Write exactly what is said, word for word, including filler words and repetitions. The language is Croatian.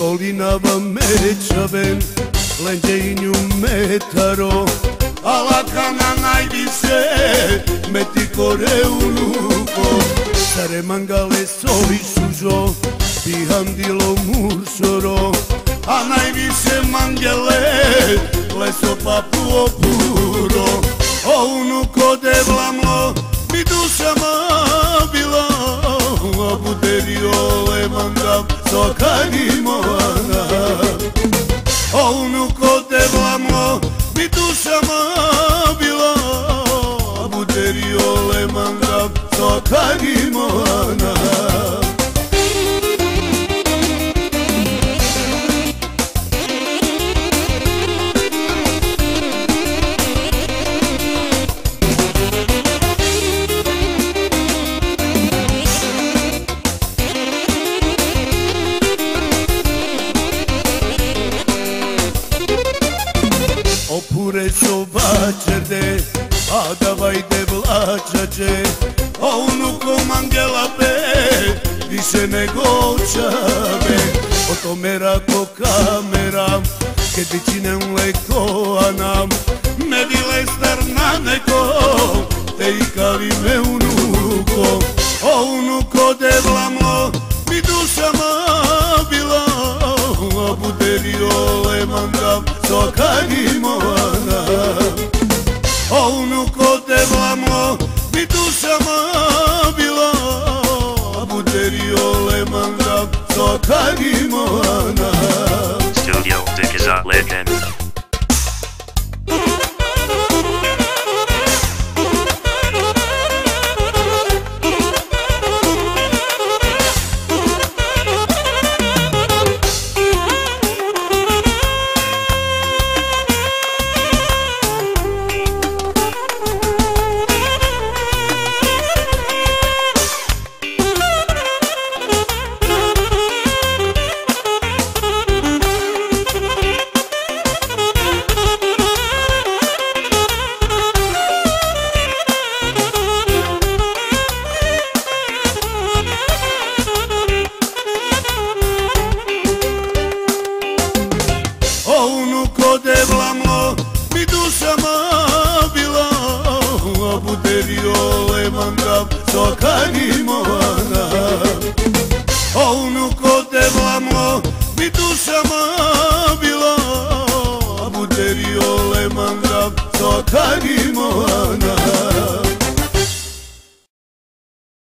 Olinava mečaven, lenđejnju metaro, alakana najviše, meti kore unuko, stare mangale soli sužo, pihandilo muršoro, a najviše mangele, leso papuo puro. O unuko devlamlo, mi dušama bilo, a buderio le mangav, sokani moana. O unuko devlamlo, mi dušama bilo, a buderio le mangav, sokani moana. Opure sobačerde, a davajde vlačače, o unuko mangela be, više nego čabe. O tome rako kamera, kad bićinem leko, a nam me dile star na neko, te i kali me unuko. O unuko devlamlo, mi dušama bilo, a buderio le mangav, sokani moana. O unuko devlamlo, mi dušama bilo, a buderio le mangav, sokani moana. Studio Dikiza Legend. O unuko devlamlo, mi dušama bilo, a buderio le mangav, sokani moana.